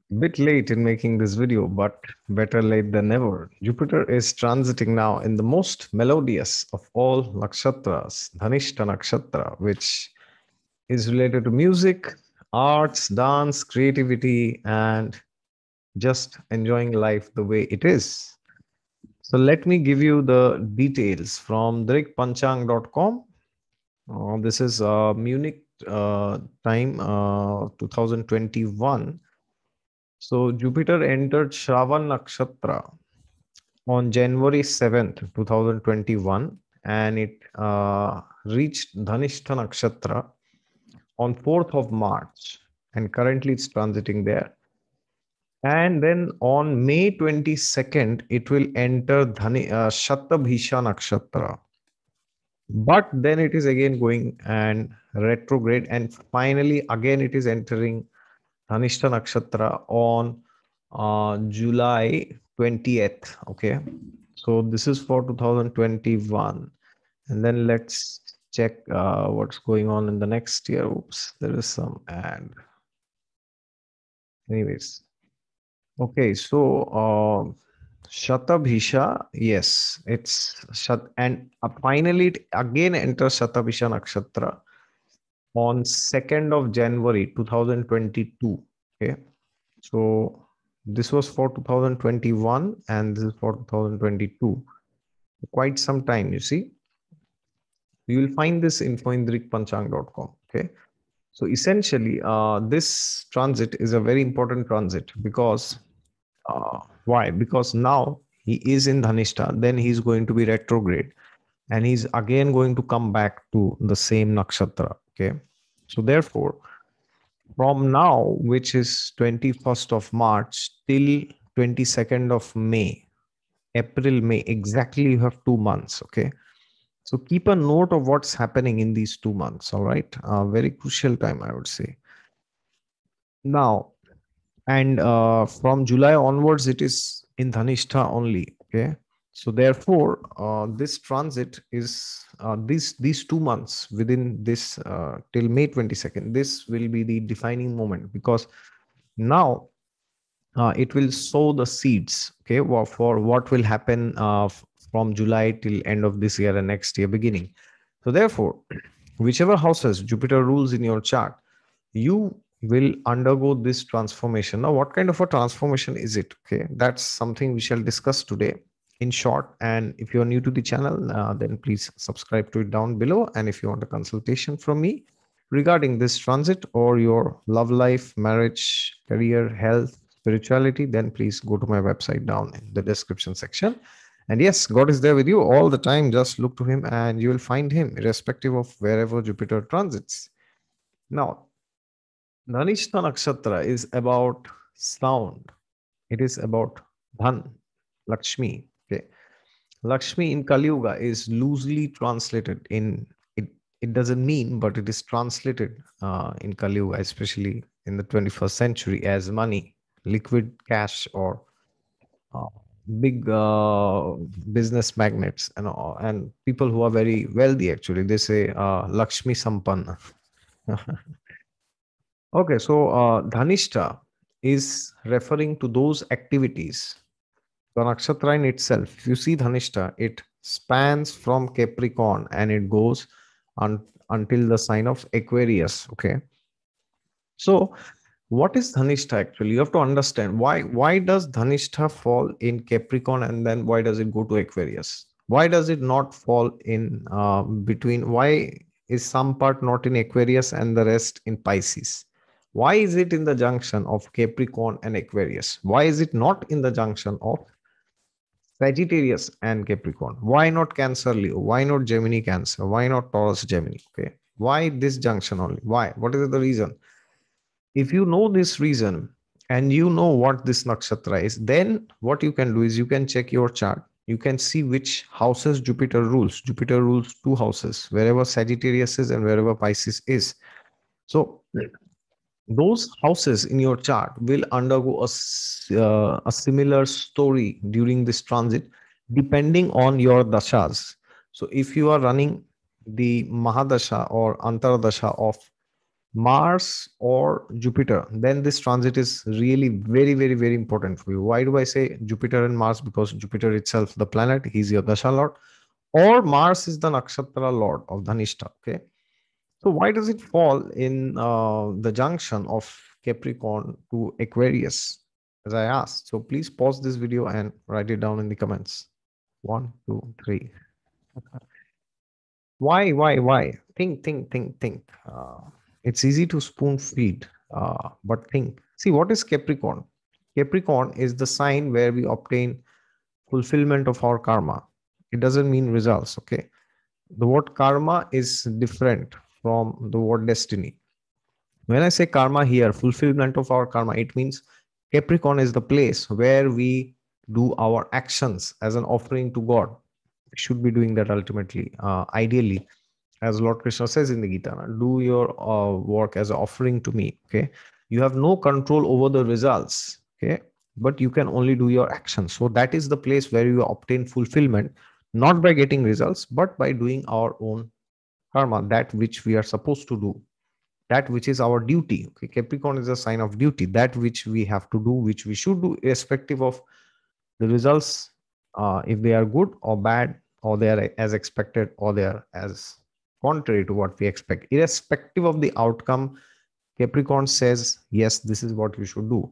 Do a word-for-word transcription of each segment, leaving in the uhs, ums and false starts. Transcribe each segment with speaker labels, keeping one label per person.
Speaker 1: Bit late in making this video, but better late than never. Jupiter is transiting now in the most melodious of all nakshatras, Dhanishta Nakshatra, which is related to music, arts, dance, creativity, and just enjoying life the way it is. So let me give you the details from drik panchang dot com. Uh, this is uh, Munich uh, time uh, twenty twenty-one. So Jupiter entered Shravan Nakshatra on January seventh, twenty twenty-one, and it uh, reached Dhanishta Nakshatra on fourth of March, and currently it's transiting there. And then on May twenty-second, it will enter Dhani, uh, Shatabhisha Nakshatra. But then it is again going and retrograde, and finally again it is entering Dhanishta Nakshatra on uh, July twentieth. Okay. So this is for two thousand twenty-one. And then let's check uh, what's going on in the next year. Oops, there is some ad. Anyways. Okay, so uh, Shatabhisha, yes, it's Shat, and uh, finally it again enters Shatabhisha Nakshatra on second of January twenty twenty-two. Okay, so this was for two thousand twenty-one and this is for two thousand twenty-two. Quite some time, you see. You will find this info in drik panchang dot com. Okay, so essentially, uh, this transit is a very important transit because uh, why? Because now he is in Dhanishta, then he's going to be retrograde, and he's again going to come back to the same nakshatra. Okay, so therefore, from now, which is twenty-first of March till twenty-second of May, April, May, exactly you have two months. Okay. So keep a note of what's happening in these two months. All right. Uh, very crucial time, I would say. Now, and uh, from July onwards, it is in Dhanishta only. Okay. So therefore, uh, this transit is uh, these these two months within this uh, till May twenty-second. This will be the defining moment because now uh, it will sow the seeds. Okay, for, for what will happen uh, from July till end of this year and next year beginning. So therefore, whichever houses Jupiter rules in your chart, you will undergo this transformation. Now, what kind of a transformation is it? Okay, that's something we shall discuss today in short. And if you're new to the channel, uh, then please subscribe to it down below. And if you want a consultation from me regarding this transit or your love life, marriage, career, health, spirituality, then please go to my website down in the description section. And yes, God is there with you all the time. Just look to Him and you will find Him, irrespective of wherever Jupiter transits. Now, Dhanishta Nakshatra is about sound. It is about Dhan, Lakshmi. Okay. Lakshmi in Kali Yuga is loosely translated in it. It doesn't mean, but it is translated uh, in Kali Yuga, especially in the twenty-first century, as money, liquid cash, or uh, big uh, business magnates, and uh, and people who are very wealthy. Actually, they say uh, Lakshmi Sampanna. Okay, so uh, Dhanishta is referring to those activities. The nakshatra in itself, if you see Dhanishta, it spans from Capricorn and it goes un- until the sign of Aquarius. Okay, so what is Dhanishta actually? You have to understand why. Why does Dhanishta fall in Capricorn and then why does it go to Aquarius? Why does it not fall in uh, between? Why is some part not in Aquarius and the rest in Pisces? Why is it in the junction of Capricorn and Aquarius? Why is it not in the junction of Sagittarius and Capricorn? Why not Cancer Leo? Why not Gemini Cancer? Why not Taurus Gemini? Okay. Why this junction only? Why? What is the reason? If you know this reason and you know what this nakshatra is, then what you can do is you can check your chart. You can see which houses Jupiter rules. Jupiter rules two houses, wherever Sagittarius is and wherever Pisces is. So those houses in your chart will undergo a, uh, a similar story during this transit depending on your dashas. So if you are running the Mahadasha or Antardasha of Mars or Jupiter, then this transit is really very, very, very important for you. Why do I say Jupiter and Mars? Because Jupiter itself, the planet, he's your Dasha Lord, or Mars is the Nakshatra Lord of Dhanishta. Okay. So why does it fall in uh, the junction of Capricorn to Aquarius, as I asked? So please pause this video and write it down in the comments. One, two, three. Why, why, why? Think, think, think, think. Uh, it's easy to spoon feed, uh, but think. See, what is Capricorn? Capricorn is the sign where we obtain fulfillment of our karma. It doesn't mean results, okay? The word karma is different from the word destiny. When I say karma here, fulfillment of our karma, it means Capricorn is the place where we do our actions as an offering to God. We should be doing that ultimately, uh, ideally, as Lord Krishna says in the Gita, do your uh, work as an offering to me. Okay, you have no control over the results. Okay, but you can only do your actions. So that is the place where you obtain fulfillment, not by getting results, but by doing our own karma, that which we are supposed to do, that which is our duty. Okay, Capricorn is a sign of duty, that which we have to do, which we should do, irrespective of the results, uh, if they are good or bad, or they are as expected, or they are as contrary to what we expect. Irrespective of the outcome, Capricorn says, yes, this is what you should do.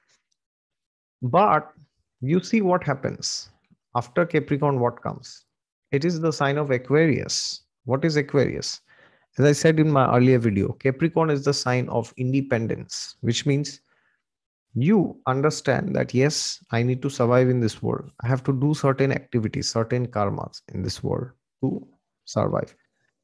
Speaker 1: But you see what happens after Capricorn, what comes? It is the sign of Aquarius. What is Aquarius? As I said in my earlier video, Capricorn is the sign of independence, which means you understand that, yes, I need to survive in this world. I have to do certain activities, certain karmas in this world to survive.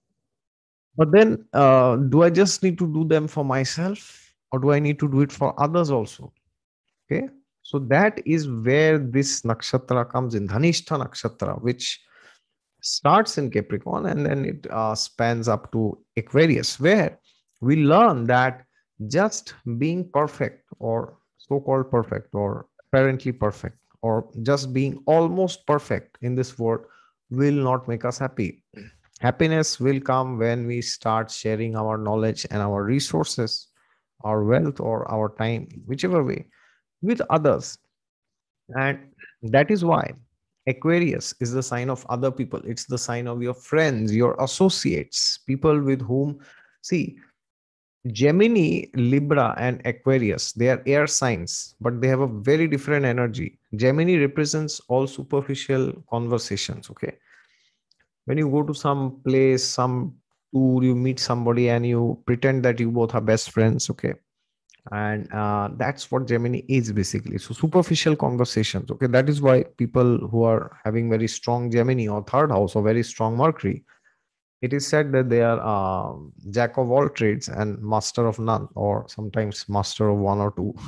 Speaker 1: But then, uh, do I just need to do them for myself, or do I need to do it for others also? Okay. So that is where this nakshatra comes in, Dhanishta nakshatra, which starts in Capricorn and then it uh, spans up to Aquarius, where we learn that just being perfect, or so called perfect, or apparently perfect, or just being almost perfect in this world will not make us happy. Happiness will come when we start sharing our knowledge and our resources, our wealth, or our time, whichever way, with others. And that is why Aquarius is the sign of other people. It's the sign of your friends, your associates, people with whom, see, Gemini, Libra, and Aquarius, they are air signs, but they have a very different energy. Gemini represents all superficial conversations. Okay. When you go to some place, some tour, you meet somebody and you pretend that you both are best friends. Okay, and uh, that's what Gemini is basically. So superficial conversations. Okay, that is why people who are having very strong Gemini or third house or very strong Mercury, it is said that they are uh, jack of all trades and master of none, or sometimes master of one or two.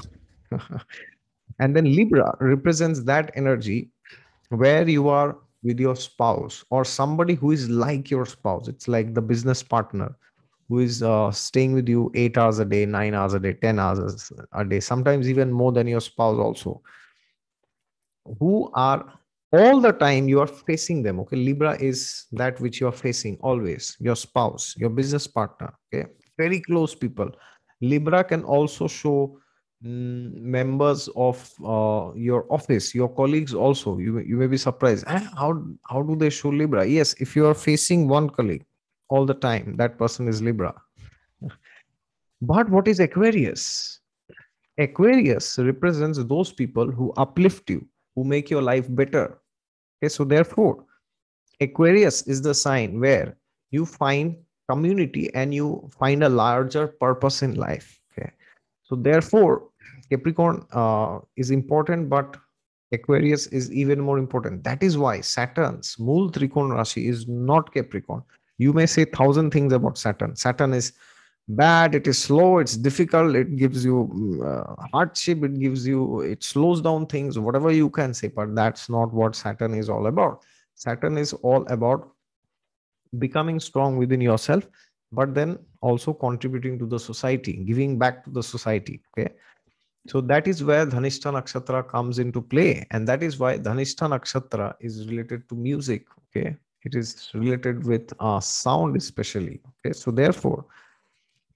Speaker 1: And then Libra represents that energy where you are with your spouse or somebody who is like your spouse. It's like the business partner who is uh, staying with you eight hours a day, nine hours a day, ten hours a day, sometimes even more than your spouse also, who are all the time you are facing them. Okay, Libra is that which you are facing always, your spouse, your business partner. Okay, very close people. Libra can also show mm, members of uh, your office, your colleagues also. You, you may be surprised, "Eh, how how do they show Libra?" Yes, if you are facing one colleague all the time, that person is Libra. But what is Aquarius? Aquarius represents those people who uplift you, who make your life better. Okay, so therefore, Aquarius is the sign where you find community and you find a larger purpose in life. Okay, so therefore, Capricorn uh, is important, but Aquarius is even more important. That is why Saturn's Mool Trikon Rashi is not Capricorn. You may say thousand things about Saturn. Saturn is bad, it is slow, it's difficult, it gives you mm, uh, hardship, it gives you, it slows down things, whatever you can say, but that's not what Saturn is all about. Saturn is all about becoming strong within yourself, but then also contributing to the society, giving back to the society. Okay, so that is where Dhanishta Nakshatra comes into play, and that is why Dhanishta Nakshatra is related to music. Okay, it is related with uh, sound especially. Okay, so therefore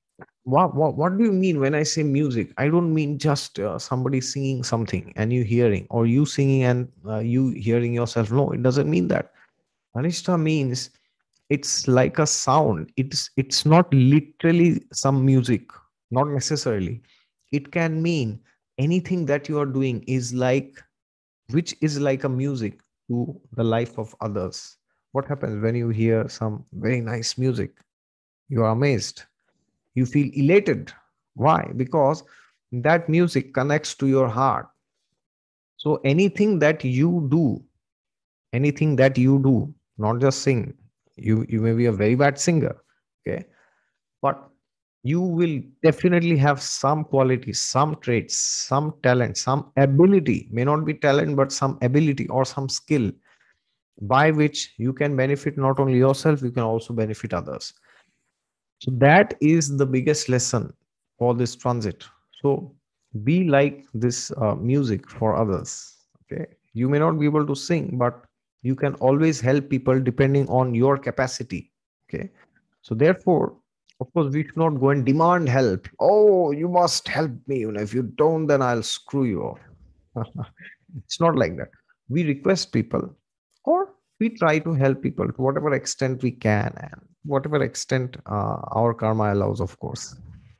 Speaker 1: What, what, what do you mean when I say music? I don't mean just uh, somebody singing something and you hearing, or you singing and uh, you hearing yourself. No, it doesn't mean that. Anishta means it's like a sound. It's it's not literally some music, not necessarily. It can mean anything that you are doing is like, which is like a music to the life of others. What happens when you hear some very nice music? You are amazed, you feel elated. Why? Because that music connects to your heart. So anything that you do, anything that you do, not just sing, you you may be a very bad singer, okay, but you will definitely have some qualities, some traits, some talent, some ability, may not be talent but some ability or some skill, by which you can benefit not only yourself, you can also benefit others. So that is the biggest lesson for this transit. So be like this uh, music for others. Okay. You may not be able to sing, but you can always help people depending on your capacity. Okay. So therefore, of course, we should not go and demand help. Oh, you must help me. You know, if you don't, then I'll screw you off. It's not like that. We request people, or we try to help people to whatever extent we can, and whatever extent uh, our karma allows, of course.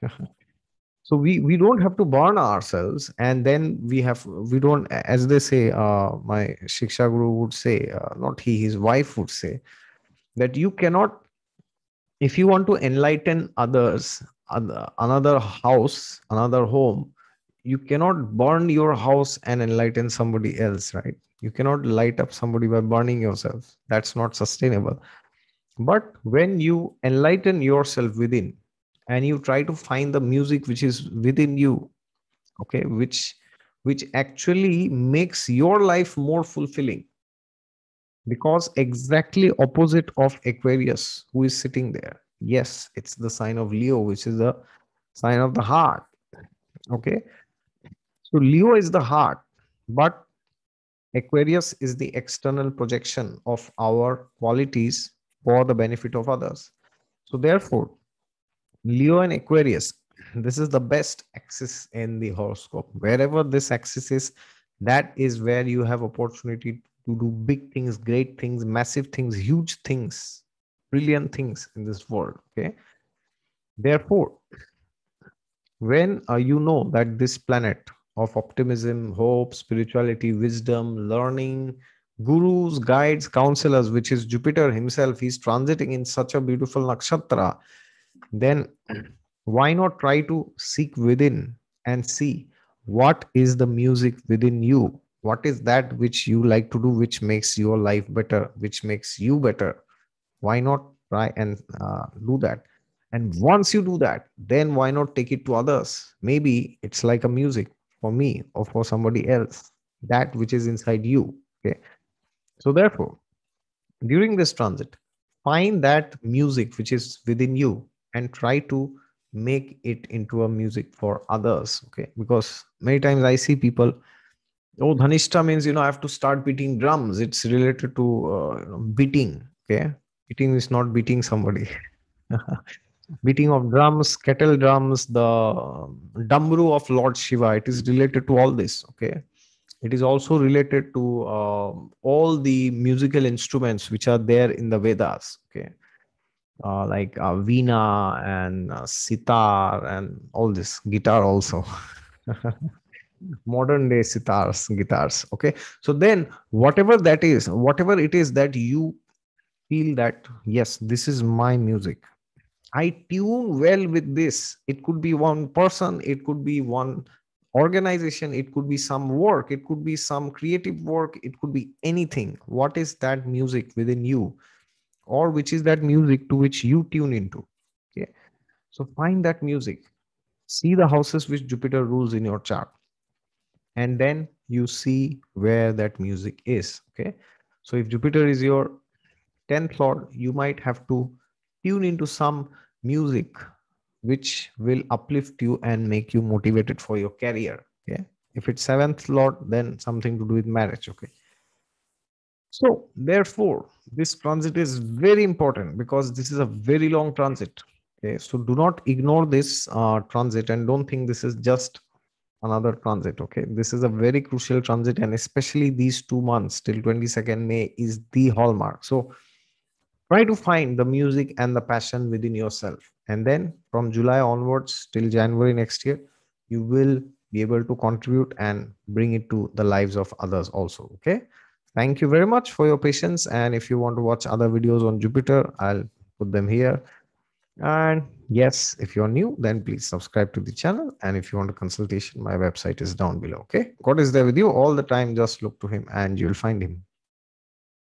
Speaker 1: So we we don't have to burn ourselves, and then we have we don't, as they say, uh, my shiksha guru would say, uh, not he, his wife would say, that you cannot, if you want to enlighten others, oth- another house, another home, you cannot burn your house and enlighten somebody else, right? You cannot light up somebody by burning yourself. That's not sustainable. But when you enlighten yourself within, and you try to find the music which is within you, okay, which which actually makes your life more fulfilling, because exactly opposite of Aquarius, who is sitting there, yes, it's the sign of Leo, which is the sign of the heart. Okay, so Leo is the heart, but Aquarius is the external projection of our qualities for the benefit of others. So therefore, Leo and Aquarius, this is the best axis in the horoscope. Wherever this axis is, that is where you have opportunity to do big things, great things, massive things, huge things, brilliant things in this world. Okay. Therefore, when uh, you know that this planet of optimism, hope, spirituality, wisdom, learning, gurus, guides, counselors, which is Jupiter himself, he's transiting in such a beautiful nakshatra, then why not try to seek within and see what is the music within you? What is that which you like to do, which makes your life better, which makes you better? Why not try and uh, do that? And once you do that, then why not take it to others? Maybe it's like a music for me or for somebody else, that which is inside you. Okay. So, therefore, during this transit, find that music which is within you and try to make it into a music for others. Okay. Because many times I see people, oh, Dhanishta means, you know, I have to start beating drums. It's related to uh, you know, beating. Okay. Beating is not beating somebody. Beating of drums, kettle drums, the damru of Lord Shiva, it is related to all this. Okay. It is also related to uh, all the musical instruments which are there in the Vedas. Okay. Uh, like uh, veena and uh, sitar and all this, guitar also. Modern day sitars, guitars. Okay. So then, whatever that is, whatever it is that you feel that, yes, this is my music, I tune well with this. It could be one person, it could be one organization, it could be some work, it could be some creative work, it could be anything. What is that music within you, or which is that music to which you tune into? Okay. So find that music, see the houses which Jupiter rules in your chart, and then you see where that music is. Okay. So if Jupiter is your tenth lord, you might have to tune into some music which will uplift you and make you motivated for your career. Okay. If it's seventh lord, then something to do with marriage. Okay. So therefore, this transit is very important because this is a very long transit. Okay, so do not ignore this uh, transit and don't think this is just another transit. Okay, this is a very crucial transit, and especially these two months till twenty-second May is the hallmark. So try to find the music and the passion within yourself, and then from July onwards till January next year, you will be able to contribute and bring it to the lives of others also. Okay, thank you very much for your patience, and if you want to watch other videos on Jupiter, I'll put them here. And yes, if you're new, then please subscribe to the channel. And if you want a consultation, my website is down below. Okay. God is there with you all the time. Just look to him and you'll find him.